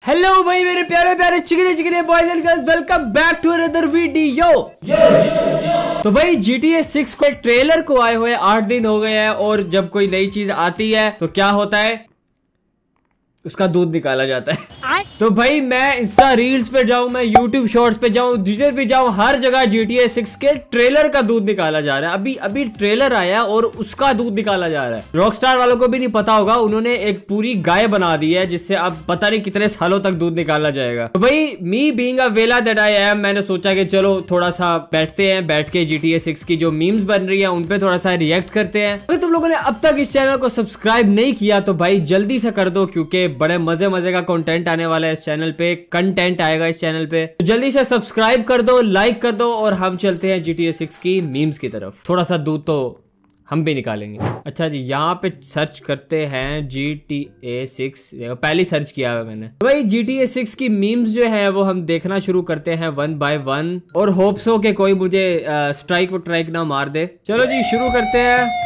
Hello भाई मेरे प्यारे प्यारे चिकने चिकने boys and girls, welcome back to another video. तो भाई GTA 6 के ट्रेलर को आए हुए 8 दिन हो गए हैं और जब कोई नई चीज आती है तो क्या होता है, उसका दूध निकाला जाता है। तो भाई मैं इंस्टा रील्स पे जाऊं, मैं यूट्यूब शॉर्ट्स पे जाऊं, जिधर भी जाऊं हर जगह GTA 6 के ट्रेलर का दूध निकाला जा रहा है। अभी ट्रेलर आया और उसका दूध निकाला जा रहा है। रॉकस्टार वालों को भी नहीं पता होगा, उन्होंने एक पूरी गाय बना दी है जिससे अब पता नहीं कितने सालों तक दूध निकाला जाएगा। तो भाई मी बीइंग अ वेला दैट आई एम, मैंने सोचा कि चलो थोड़ा सा बैठते हैं, बैठ के GTA 6 की जो मीम्स बन रही है उन पे थोड़ा सा रिएक्ट करते हैं। अगर तुम लोगों ने अब तक इस चैनल को सब्सक्राइब नहीं किया तो भाई जल्दी से कर दो, क्योंकि बड़े मजे मजे का कंटेंट आने वाला है इस चैनल पे, कंटेंट आएगा इस चैनल पे। तो जल्दी से सब्सक्राइब कर दो, लाइक कर दो और हम चलते हैं GTA 6 की मीम्स की तरफ। थोड़ा सा दूध तो हम भी निकालेंगे। अच्छा जी, यहाँ पे सर्च करते हैं GTA 6, पहले सर्च किया है मैंने। तो भाई GTA 6 की मीम्स जो है वो हम देखना शुरू करते हैं 1 बाय 1 और होप्स हो कि कोई मुझे स्ट्राइक वो ट्राइक ना मार दे। चलो जी शुरू करते हैं।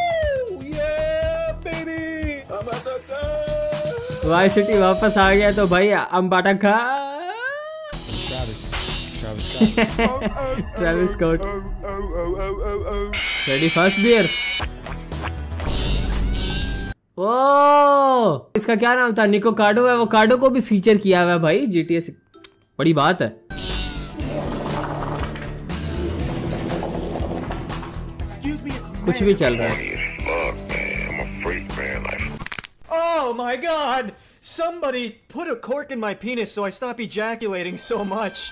वाई सिटी वापस आ गया तो भाई अंबाटा खा। Travis Scott ready first beer. ओ इसका क्या नाम था, निको कार्डो है, वो कार्डो को भी फीचर किया हुआ है भाई GTA 6, बड़ी बात है। कुछ भी चल रहा है। Oh my god! Somebody put a cork in my penis so I stop ejaculating so much.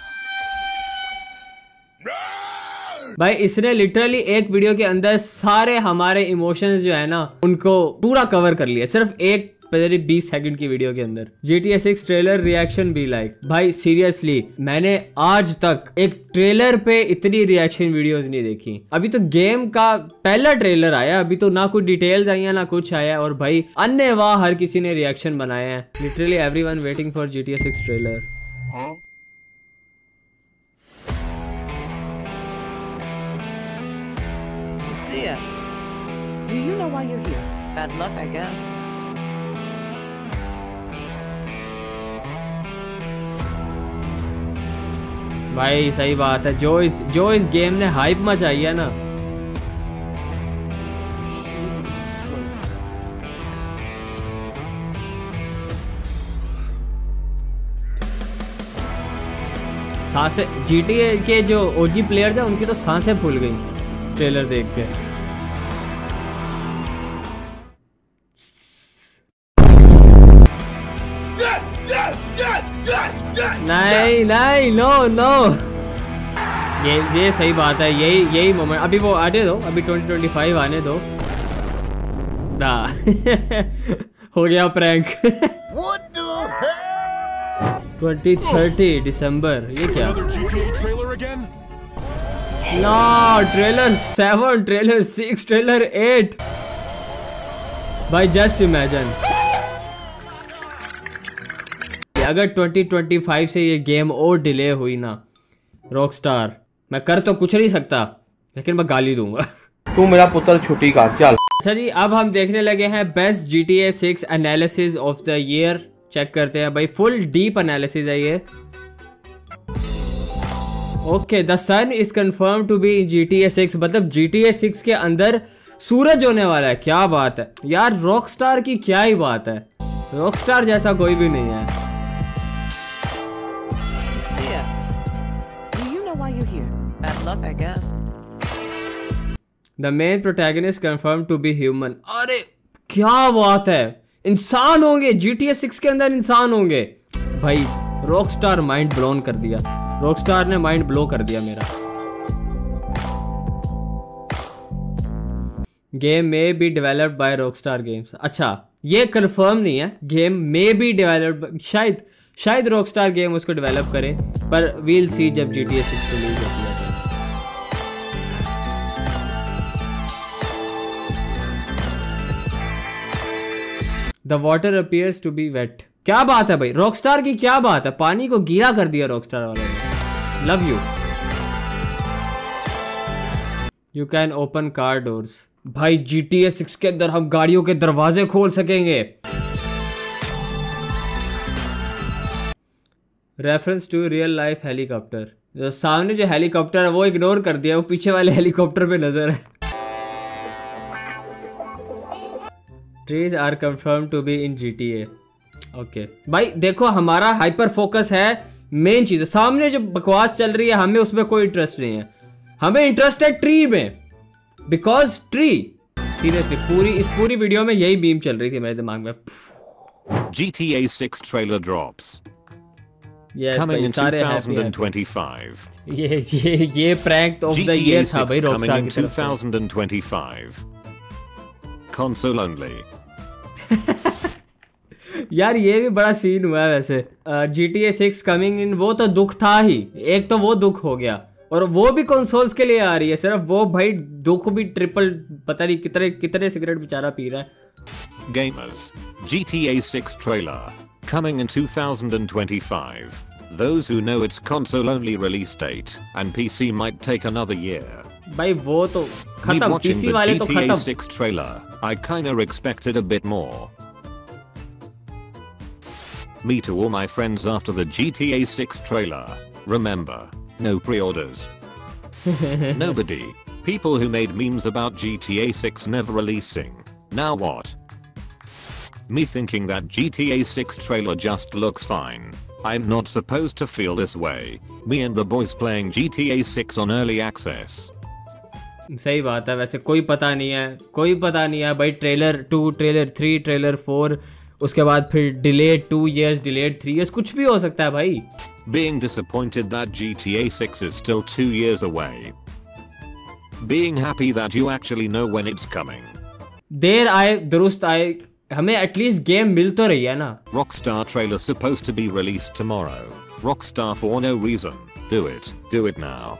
भाई इसने लिटरली एक वीडियो के अंदर सारे हमारे इमोशंस जो है ना उनको पूरा कवर कर लिया, सिर्फ एक 20 सेकंड की वीडियो के अंदर। GTA 6 ट्रेलर रिएक्शन भी लाइक। भाई सीरियसली मैंने आज तक एक ट्रेलर पे इतनी रिएक्शन वीडियोस नहीं देखी। अभी तो गेम का पहला ट्रेलर आया, अभी तो ना कुछ डिटेल्स आई है ना कुछ आया, और भाई अन्य वाह हर किसी ने रिएक्शन बनाए हैं। Literally everyone waiting for GTA 6 trailer. Lucia, do you know why you're here? Bad luck, I guess. भाई सही बात है, जो इस गेम ने हाइप मचाई है ना, सांसें GTA के जो OG प्लेयर थे उनकी तो सांसें फूल गई ट्रेलर देख के। नहीं नहीं नो नो, ये सही बात है, यही मोमेंट। अभी वो आने दो, अभी 2025 आने दो ना। हो गया प्रैंक। 2030 दिसंबर, ये क्या ना, ट्रेलर 7, ट्रेलर 6, ट्रेलर 8। भाई जस्ट इमेजिन अगर 2025 से ये गेम और डिले हुई ना, रॉकस्टार, मैं कर तो कुछ नहीं सकता लेकिन मैं गाली दूंगा। तू मेरा पुत्र छुट्टी का चल। अच्छा जी, अब हम देखने लगे हैं best GTA 6 analysis of the year. Check करते हैं भाई, फुल डीप एनालिसिस है ये। Okay, the sun is confirm to be GTA 6, मतलब GTA 6 के अंदर सूरज होने वाला है। क्या बात है यार, रॉकस्टार की क्या ही बात है, रॉकस्टार जैसा कोई भी नहीं है। Bad luck, I guess. The main protagonist confirmed to be human। अरे क्या बात है, इंसान होंगे GTA 6 के अंदर, इंसान होंगे। भाई रॉकस्टार माइंड ब्लोन कर दिया, रॉकस्टार ने माइंड ब्लो कर दिया मेरा। गेम में be developed by Rockstar Games. अच्छा ये कंफर्म नहीं है, गेम में बी डेवलप्ड, शायद रॉकस्टार गेम उसको डेवलप करे, पर वील सी जब GTA 6 रिलीज होती है। The water appears to be wet। क्या बात है भाई, रॉकस्टार की क्या बात है, पानी को गीला कर दिया रॉकस्टार वालों ने। Love you. You can open car doors. भाई GTA 6 के अंदर हम गाड़ियों के दरवाजे खोल सकेंगे। Reference to real life helicopter. जो सामने जो हेलीकॉप्टर है वो इग्नोर कर दिया, वो पीछे वाले हेलीकॉप्टर पे नजर है। Trees are confirm to be in GTA। Okay भाई देखो, हमारा हाइपर फोकस है मेन चीज। सामने जो बकवास चल रही है हमें उसमें कोई इंटरेस्ट नहीं है, हमें इंटरेस्ट है ट्री में, बिकॉज ट्री सीरियसली इस पूरी वीडियो में यही बीम चल रही थी मेरे दिमाग में। GTA 6 trailer drops. Yes, coming in सारे 2025. ये प्रैंक ऑफ द ईयर था भाई रॉकस्टार की तरफ से। 2025. Console only. यार ये भी बड़ा सीन हुआ है वैसे। GTA 6 कमिंग इन, वो तो दुख था ही, एक तो वो दुख हो गया और वो भी कंसोल्स के लिए आ रही है सिर्फ। वो भाई दुख भी ट्रिपल, पता नहीं कितने सिगरेट बेचारा पी रहा है। Gamers, GTA 6 trailer coming in 2025. Those who know its console only release date and PC might take another year. भाई वो तो Me खत्म, watching PC the वाले तो GTA खत्म। 6 trailer, I kinda expected a bit more. Me to all my friends after the GTA 6 trailer. Remember, no pre-orders. Nobody. People who made memes about GTA 6 never releasing. Now what? Me thinking that GTA 6 trailer just looks fine. I'm not supposed to feel this way. Me and the boys playing GTA 6 on early access. सही बात है, वैसे कोई पता नहीं है भाई। Trailer 2, trailer 3, trailer 4, उसके बाद फिर डिलेड 2 years, डिलेड 3 years, कुछ भी हो सकता है भाई। Being disappointed that GTA 6 is still 2 years away. Being happy that you actually know when it's coming. देर आए दुरुस्त आए, हमें एटलीस्ट गेम मिल तो रही है ना। Rockstar trailer supposed to be released tomorrow. Rockstar for no reason. Do it now.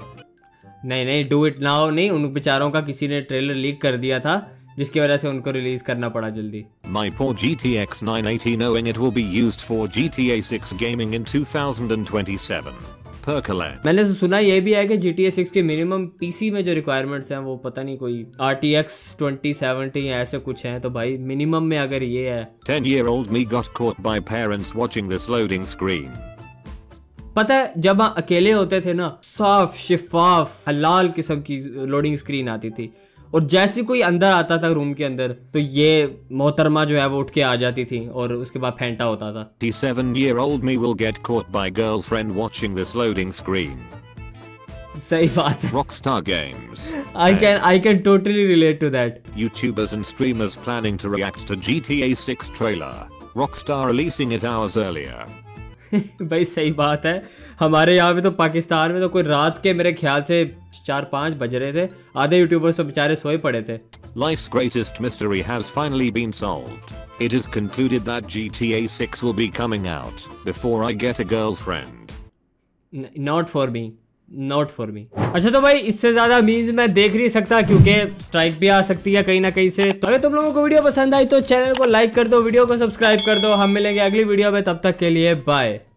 नहीं do it now नहीं, उन बेचारों का किसी ने ट्रेलर लीक कर दिया था जिसकी वजह से उनको रिलीज करना पड़ा जल्दी। My poor GTX 980 knowing it will be used for GTA 6 gaming in 2027. Percolate. मैंने सुना ये भी है कि GTA 6 के मिनिमम पीसी में जो रिक्वायरमेंट्स हैं वो पता नहीं कोई RTX 2070 ऐसे कुछ हैं, तो भाई मिनिमम में अगर ये है। 10-year-old me got caught by parents watching this loading screen. पता है जब हम अकेले होते थे ना, साफ शिफाफ हलाल किस्म की लोडिंग स्क्रीन आती थी, और जैसे कोई अंदर आता था रूम के अंदर तो ये मोहतरमा जो है वो उठ के आ जाती थी और उसके बाद फेंटा होता था। 27-year-old me will get caught by girlfriend watching this loading screen. सही बात है। Rockstar Games. I can totally relate to that. YouTubers and streamers planning to react to GTA 6 trailer. Rockstar releasing it hours earlier. भाई सही बात है, हमारे यहाँ पे तो पाकिस्तान में तो कोई रात के मेरे ख्याल से 4-5 बज रहे थे, आधे यूट्यूबर्स तो बेचारे सोए पड़े थे। Life's greatest mystery has finally been solved. It is concluded that GTA 6 will be coming out before I get a girlfriend. Not for me. अच्छा तो भाई इससे ज्यादा मीम्स मैं देख नहीं सकता क्योंकि स्ट्राइक भी आ सकती है कहीं ना कहीं से। तो अगर तुम लोगों को वीडियो पसंद आई तो चैनल को लाइक कर दो, वीडियो को सब्सक्राइब कर दो। हम मिलेंगे अगली वीडियो में, तब तक के लिए बाय।